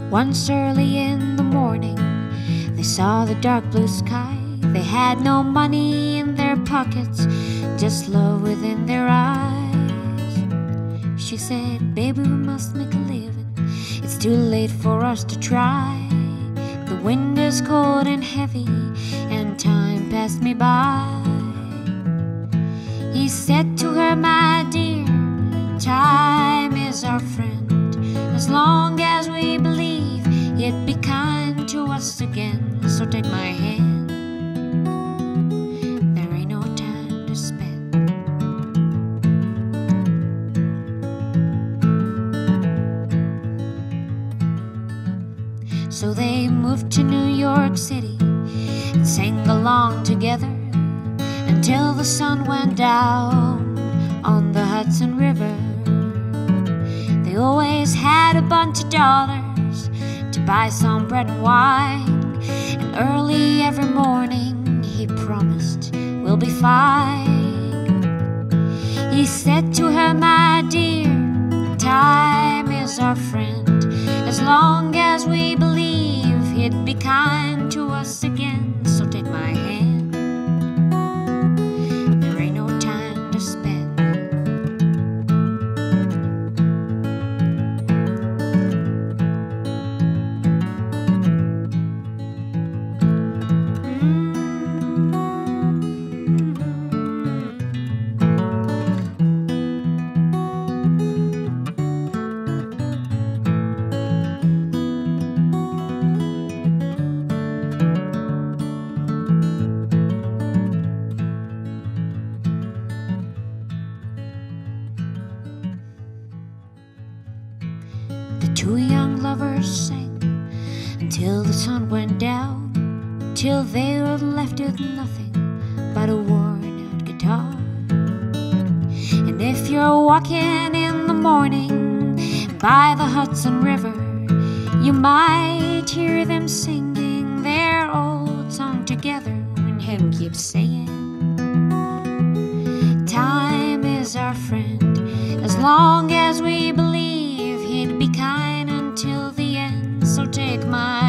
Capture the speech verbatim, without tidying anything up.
Once early in the morning, they saw the dark blue sky. They had no money in their pockets, just love within their eyes. She said, baby, we must make a living. It's too late for us to try. The wind is cold and heavy, and time passed me by. He said to her, my dear, time is our friend. As long as we believe he'd be kind to us again. So take my hand, there ain't no time to spend. So they moved to New York City and sang along together until the sun went down on the Hudson River. They always had a bunch of dollars to buy some bread and wine, and early every morning he promised we'll be fine. He said to her, my dear, time is our friend. As long as we believe he'd be kind to us again. So take my hand, there ain't no time to spend. Two young lovers sang until the sun went down, till they were left with nothing but a worn-out guitar. And if you're walking in the morning by the Hudson River, you might hear them singing their old song together, and him keeps saying, time is our friend. As long as we believe he'd be kind until the end. So take my